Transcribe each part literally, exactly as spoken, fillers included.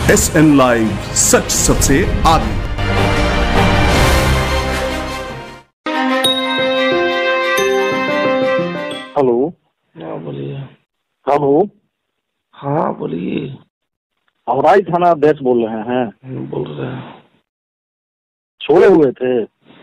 S N live, सच सबसे आगे। Hello. हाँ बोलिए। हेलो। हाँ बोलिए। अमराई थाना अध्यक्ष बोल रहे हैं? बोल रहे हैं। सोए हुए थे?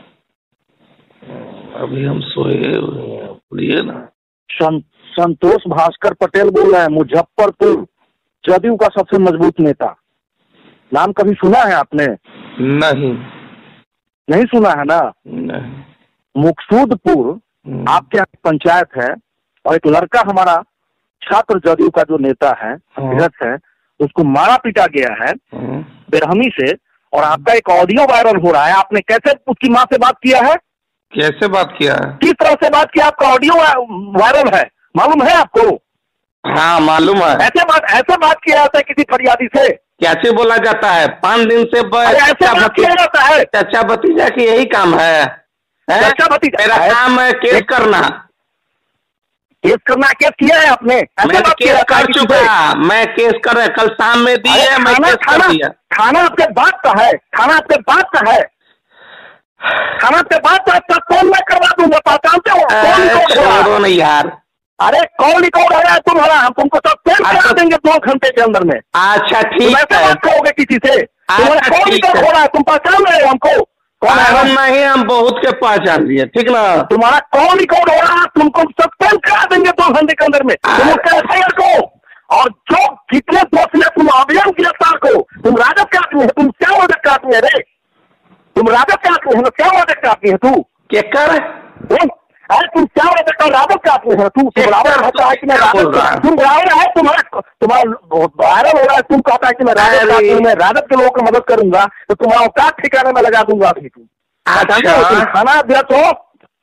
अभी हम सोए बोलिए ना। सं, संतोष भास्कर पटेल बोल रहे हैं, मुजफ्फरपुर, जदयू का सबसे मजबूत नेता। नाम कभी सुना है आपने? नहीं। नहीं सुना है ना? नहीं। मुकसूदपुर आपके यहाँ पंचायत है और एक लड़का हमारा छात्र जदयू का जो नेता है, अध्यक्ष है, उसको मारा पीटा गया है बेरहमी से, और आपका एक ऑडियो वायरल हो रहा है। आपने कैसे उसकी माँ से बात किया है? कैसे बात किया है? किस तरह से बात किया? आपका ऑडियो वायरल है, मालूम है आपको? हाँ मालूम है। ऐसे बात ऐसे बात किया जाता है किसी फरियादी से? कैसे बोला जाता है? पाँच दिन से ऐसे बात किया जाता है? चाचा भतीजा की यही काम है? चाचा भतीजा मेरा काम है केस करना। केस करना? केस किया है आपने? मैं केस कर चुका। मैं केस कर रहा, कल शाम में दिए, मैं केस कर दिया। थाना आपके बाप का है? थाना आपके बाप का है? थाना आपके बाप का? कौन मैं करवा दूंगा? पहचानते हो? छोड़ो नहीं यार। अरे कौन रिकॉर्ड है तुम्हारा? हम तुमको सस्पेंड करा देंगे दो घंटे के अंदर में। अच्छा ठीक है। बात करोगे किसी से? तुम्हारा कौन रिकॉर्ड हो रहा है? तुम पहचान रहे हो हमको? हम नहीं, हम बहुत के पहचान लिए, ठीक ना? तुम्हारा कौन रिकॉर्ड हो रहा है? तुमको सस्पेंड करा देंगे दो घंटे के अंदर में। तुम एफआईआर को, और जो कितने दोस्त ने तुम अभियान गिरफ्तार को, तुम राजद के आदमी है, तुम क्या वादक का आदमी है रे? तुम राजद के आदमी है ना? क्या वादक का आदमी है तू? क्या कर? अरे तुम क्या वादक का राजद का आदमी है तू? तुम बराबर रहता है कि मैं राजद का? तुम बराबर है, तुम्हारा तुम्हारा वायरल हो रहा है, तुम कहता है कि मैं राजद का आदमी, मैं राजद के लोगों की मदद करूंगा, तो तुम्हारा औकात ठिकाने में लगा दूंगा अभी। तुम थाना अध्यक्ष हो,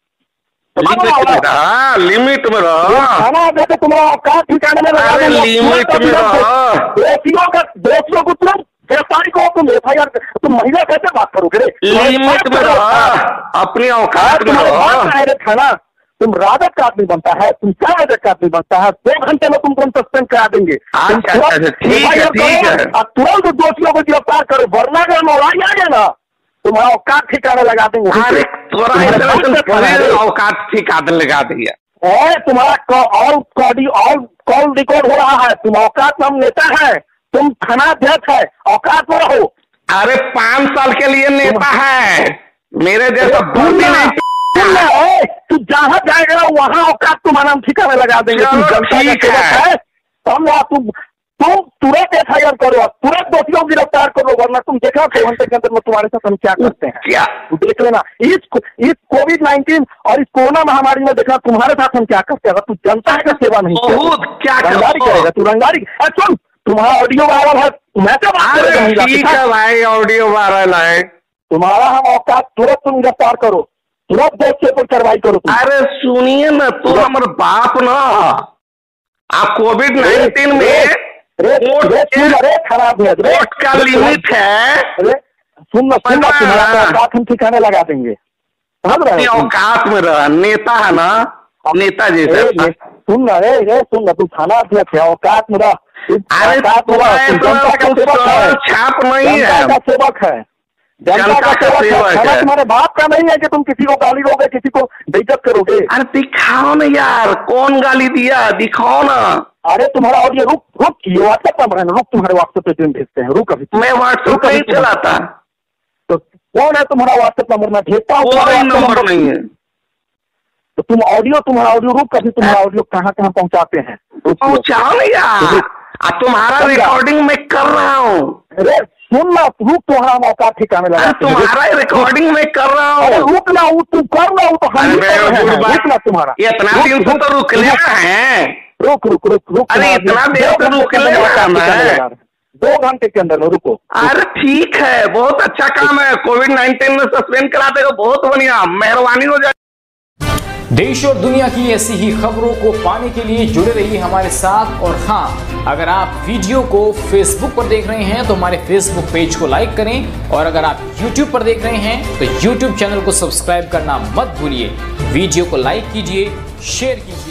लिमिट में रहो। थाना अध्यक्ष तुम्हारा औकात ठिकाने में लगा दूंगा। लिमिट में रहो। दोषियों का दोषियों को तुम गिरफ्तारी को, तुम एफआईआर, तुम महिला कैसे बात करोगे? लिमिट में रहो, अपनी औकात में रहो। थाना तुम राजद का आदमी बनता है, तुम क्या राजद का आदमी बनता है? दो घंटे में तुमको हम सस्पेंड करा देंगे। ठीक है ठीक है। तुरंत दोषियों को गिरफ्तार करो, वरना अगर मौलाई आ गया ना, तुम्हारा औकात ठिकाने लगा देंगे। अरे औकात ठिकाने लगा दिया। और तुम्हारा ऑल कॉल रिकॉर्ड हो रहा है। तुम औकात में हम नेता है, तुम थाना अध्यक्ष है, औकात में रहो। अरे पांच साल के लिए नेता है, मेरे जैसा तू जहाँ जाएगा वहाँ औकात तुम्हारा हम ठिकाने लगा देंगे। तुम जनता है, तुम तुम तुरंत एफ आई आर करो, तुरंत दोषियों को गिरफ्तार करो, वरना तुम देखना दो घंटे के अंदर में तुम्हारे साथ हम क्या करते हैं। क्या देख लेना, इस इस कोविड नाइन्टीन और इस कोरोना महामारी में देखना तुम्हारे साथ हम क्या करते हैं। तू जनता का सेवा नहीं क्या रंगारी करेगा तू? रंगारी सुन, तुम्हारा ऑडियो वायरल है, मैं तो बात करूंगा। ठीक है भाई, ऑडियो वायरल है तुम्हारा, हम औकात तुरंत तुम गिरफ्तार करो, तुरंत दोषियों पर कार्रवाई करो। अरे सुनिए ना, तो हमारे बाप ना आप कोविड नाइन्टीन में खराब है, वोट का लिमिट है। सुन सुन, तुम्हारा औकात हम ठिकाने लगा देंगे। औकात में रह, नेता है ना, नेता जैसे। सुन ना रे रे सुन ना, तू थाना अध्यक्ष है, औकात में रह। अरे छाप नहीं है, सेवक है, जनता का सेवक है। तुम्हारे बाप का नहीं है कि तुम किसी को गाली दोगे, किसी को बेइज्जत करोगे। अरे दिखाओ ना यार, कौन गाली दिया, दिखाओ ना। अरे तुम्हारा ऑडियो रुक रुक, ये व्हाट्सएप नंबर है ना, रुक तुम्हारे व्हाट्सएप पे तुम भेजते हैं, रुक अभी। मैं व्हाट्सएप नहीं चलाता। तो कौन है तुम्हारा व्हाट्सएप नंबर? मैं भेजता हूँ। कोई नंबर नहीं है। तो तुम ऑडियो तुम्हारा ऑडियो रुक, अभी तुम्हारा ऑडियो कहाँ कहाँ पहुँचाते हैं पहुँचाओ ना यार। तुम्हारा रिकॉर्डिंग मैं कर रहा हूँ। अरे सुन ना, रुक, तुम्हारा मौका ठिकाने लगा। तुम्हारा रिकॉर्डिंग में कर रहा हूँ। रुक ना, तुम कर रहा हूँ तो हम रुक ना। तुम्हारा इतना दिन से तो रुक लेना है। रुक रुक रुक रुक। अरे इतना देर से रुक लेना है, दो घंटे के अंदर में रुको। अरे ठीक है, बहुत अच्छा काम है। कोविड नाइन्टीन में सस्पेंड करा देगा, बहुत बढ़िया, मेहरबानी हो जाए। देश और दुनिया की ऐसी ही खबरों को पाने के लिए जुड़े रहिए हमारे साथ। और हाँ, अगर आप वीडियो को फेसबुक पर देख रहे हैं तो हमारे फेसबुक पेज को लाइक करें, और अगर आप यूट्यूब पर देख रहे हैं तो यूट्यूब चैनल को सब्सक्राइब करना मत भूलिए। वीडियो को लाइक कीजिए, शेयर कीजिए।